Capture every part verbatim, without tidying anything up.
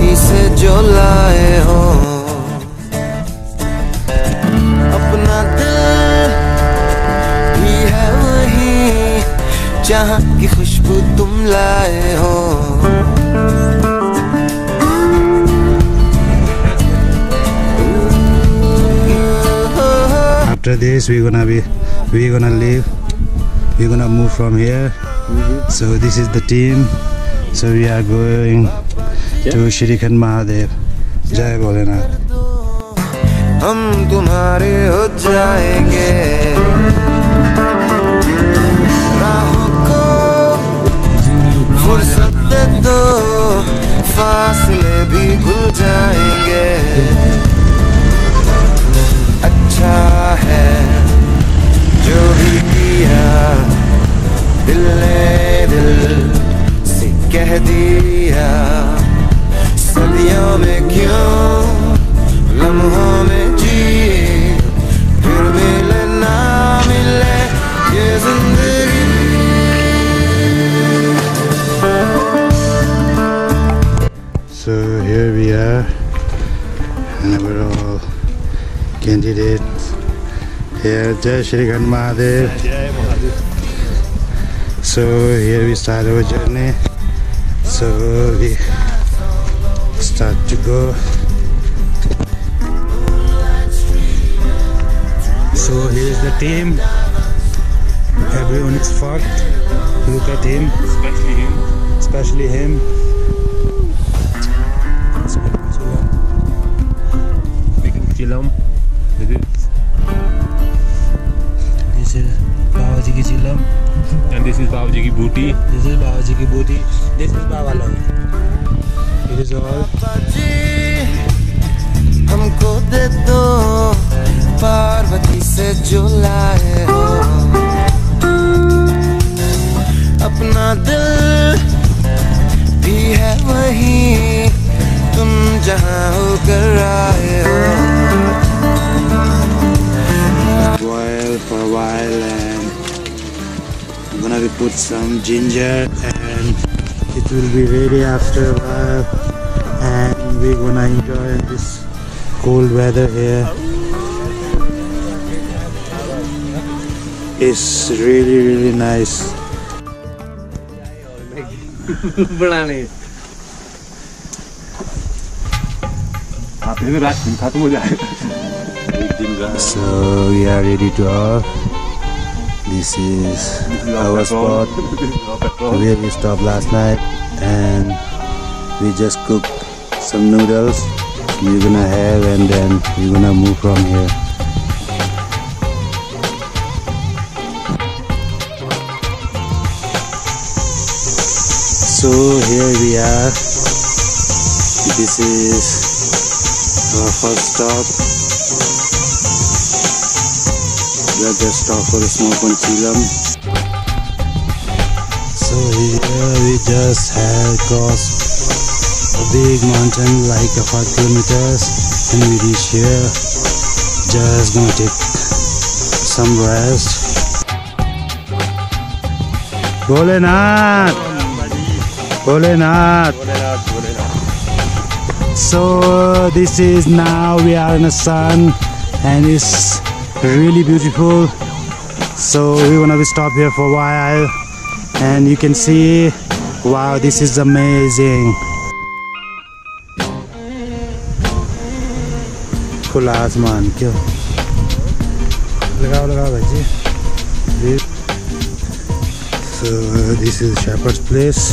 पार्वती से जो लाए हो, अपना दिल भी है वही जहाँ की खुशबू तुम लाए हो। After this, we're gonna be, we're gonna leave. We're gonna move from here. Mm-hmm. So this is the team. So we are going yeah. to Shrikhand Mahadev. Jai Bholenath. हम तुम्हारे हो जाएंगे, राहों को फुर्सत दे दो, फासले भी भूल जाएंगे। अच्छा है जो भी किया, दिल ने दिल से कह दिया। सदियों में क्यों लम्हों में जिए, फिर मिले ना मिले ये जिंदगी। So here we are, and we're all candidates here. Jai Shrikhand Mahadev. Jai Mahadev. So here we start our journey. So we start to go. So here's the team. Everyone is fucked. Look at him. Especially him. Especially him. Making chilam. This is Babaji ki chilam. And this is Babaji ki booty. This is Babaji ki booty. This is Baba Lord. It is all. हमको दे दो पार्वती से जो लाए हो, अपना दिल भी है वही तुम जहाँ होकर आए हो। Boil for a while, and I'm gonna be put some ginger, and it will be ready after a while, and we're gonna enjoy this cold weather here. It's really really nice. बनाने आप इन्हें रात दिन खत्म हो जाएगा एक दिन का। So we are ready to off. This is our spot where we stopped last night, and we just cooked some noodles we're gonna have, and then we're gonna move from here. So here we are. This is our first stop. We are just stopped for a smoke on Chilam. So here we just have crossed a big mountain like a five kilometers, and we reach here. Just gonna take some rest. Bholenath! Bholenath! So this is now we are in the sun, and it's really beautiful. So we're gonna be stop here for a while, and you can see, wow, this is amazing. खुला आसमान क्यों लगाओ लगाओ भाई। So this is Shepherd's Place.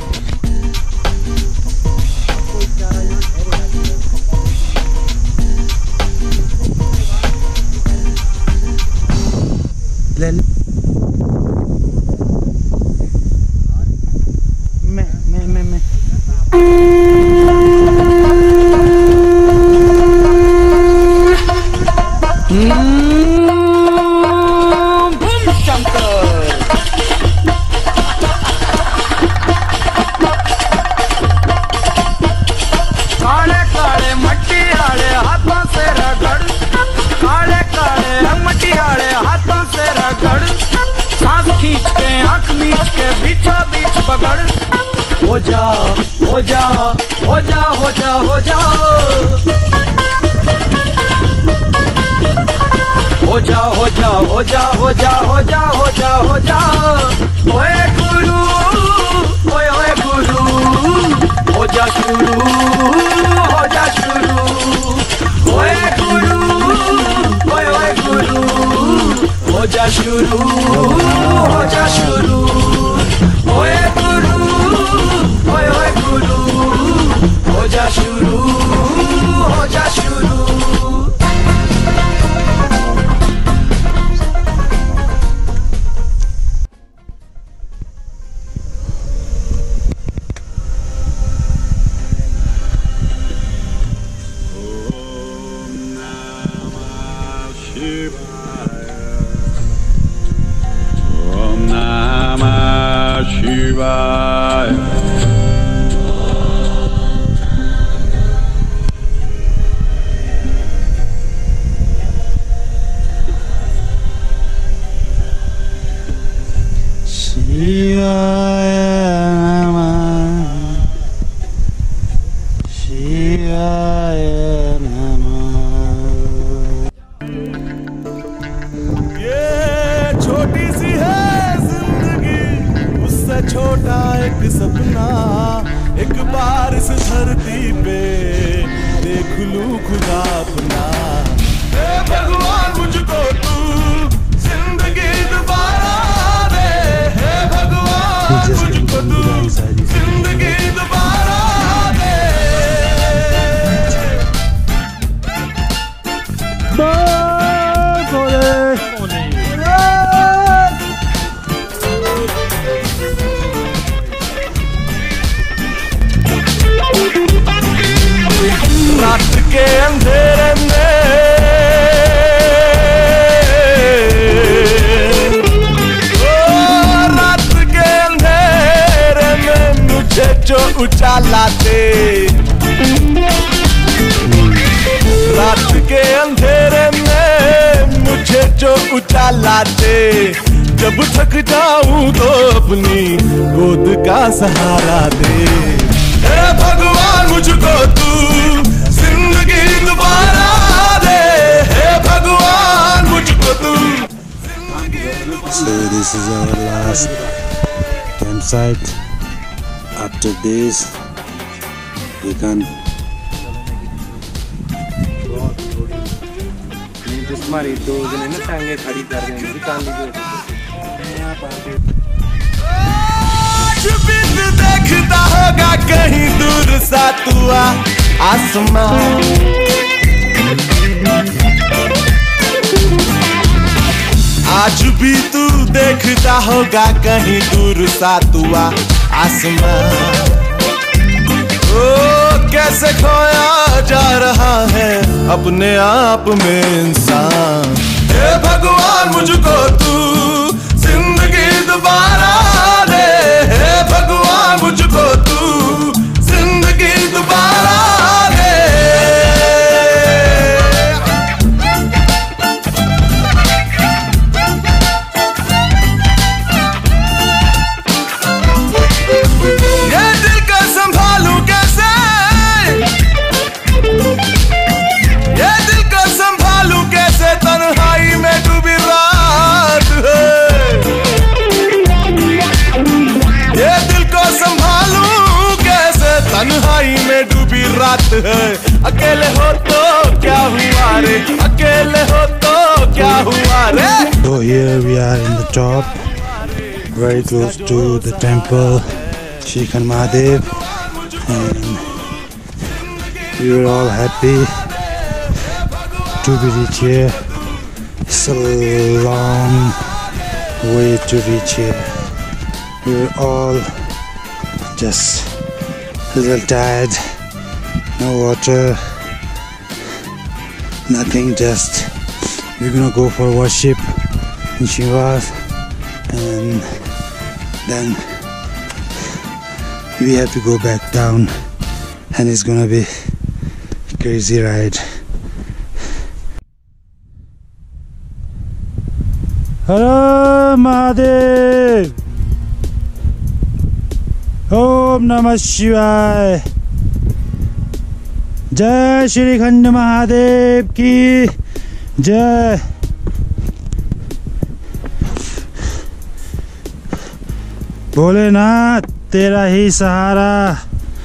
मैं मैं मैं मैं हो जा हो जा हो जा हो जा हो जा हो जा हो जा हो जा हो जा हो जा हो जा ओए गुरु ओए ओए गुरु हो जा शुरू हो जा शुरू ओए गुरु ओए ओए गुरु हो जा शुरू हो जा शुरू ओए गुरु ओए ओए गुरु हो जा शुरू हो जा शुरू जब थक जाऊं तो अपनी गोद का सहारा दे। हे भगवान मुझको तू जिंदगी दोबारा दे। हे भगवान मुझको तू। So this is our last campsite. After this we can हमारी दो जने ना टांगे खड़ी कर रहे हैं दुकान लीजिए। आज भी तू देखता होगा कहीं दूर सा तू आसमान। आज भी तू देखता होगा कहीं दूर सा तू आसमान। ओ कैसे खोया जा रहा है अपने आप में इंसान। हे भगवान मुझको तू जिंदगी दोबारा दे। हे भगवान मुझको तू जिंदगी दोबारा दे। ये दिल का संभालूं कैसे, ये दिल को संभालूं कैसे, तन्हाई में डूबी रात है। ये दिल को संभालूं कैसे, तन्हाई में डूबी रात है। अकेले हो तो क्या हुआ रे, अकेले हो तो क्या हुआ रे। So here we are in the top, very close to the temple Shrikhand Mahadev, and we were all happy to be reach here. It's a long way to reach here. We were all just a little tired, no water, nothing, just we're gonna go for worship in Shiva, and then we have to go back down, and it's gonna be a crazy ride. Har Har Mahadev! Om Namah Shivaya. Jai Shrikhand Mahadev ki Jai. Bholenath तेरा ही सहारा.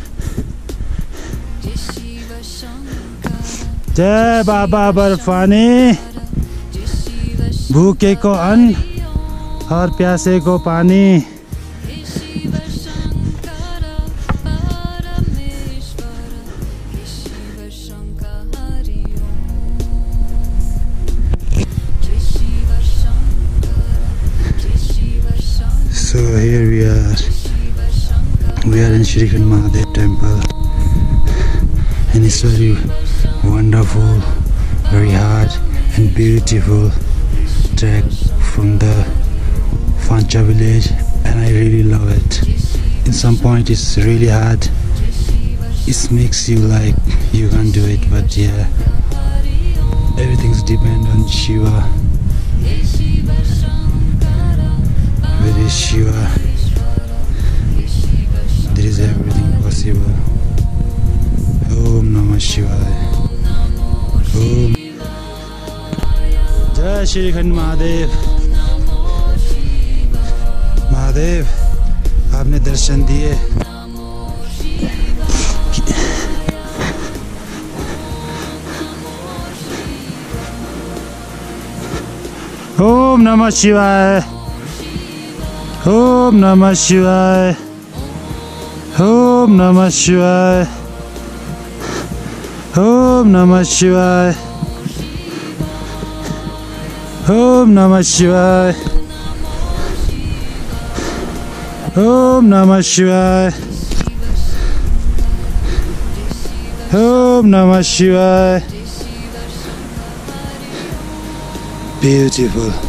जय बाबा बर्फानी. भूखे को अन्न और प्यासे को पानी. So here we are, we are in Shrikhand Mahadev temple, and it's very wonderful, very hard and beautiful trek from the Phancha village, and I really love it. In some point it's really hard, it makes you like you can't do it, but yeah, everything's depend on Shiva. With is Shiva, there is everything possible. Om Namah Shivaya. Om. Jai Shrikhand Mahadev. Mahadev, आपने दर्शन दिए. Om Namah Shivaya. Om Namah Shivaya. Om Namah Shivaya. Om Namah Shivaya. Om Namah Shivaya. Om Namah Shivaya. Om Namah Shivaya. Beautiful.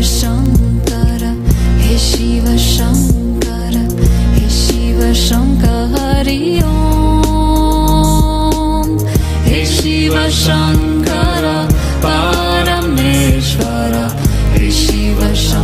Shankara, He Shiva Shankara, Shankar परमेश्वर हे शिव शंकर